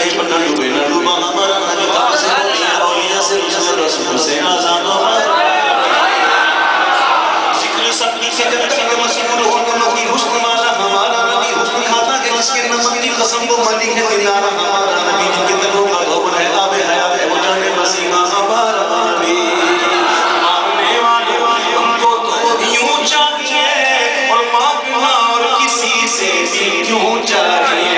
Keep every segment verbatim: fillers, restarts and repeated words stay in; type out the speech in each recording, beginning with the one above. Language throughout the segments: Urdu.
چاہیے بنا ڈوبے نہ ڈوبا ہمارا نبی کہاں سے اولیاء اولیاء سے رسول رسول سے آزاد ہمارا ذکر سب کی جب تک مسئول ہو نبی حسن والا ہمارا نبی حسن کھاتا ہے جس کے نمک کی قسم کو ملک ہے دلارا ہمارا نبی جن کے دلوں کا دھوبر ہے آب حیات ہے وہ جانے مسیحہ ہمارا نبی ماننے والے ان کو تو یوں چاہیے اور مانگنا اور کسی سے بھی کیوں چاہیے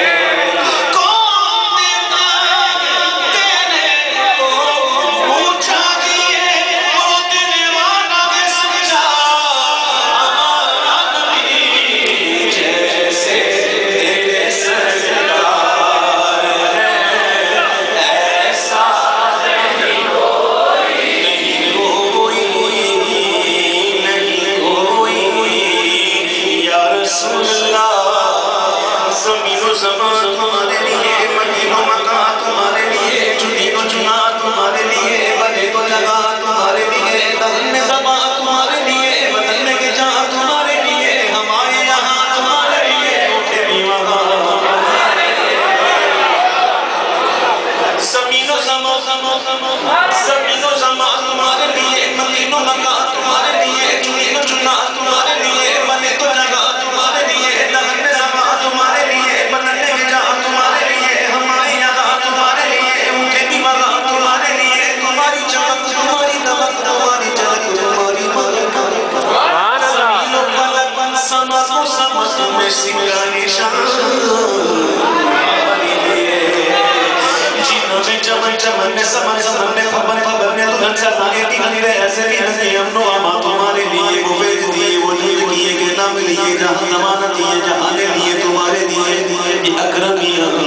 جہاں زمانہ دیئے جہاں نے لیے تمہارے دیئے اکرم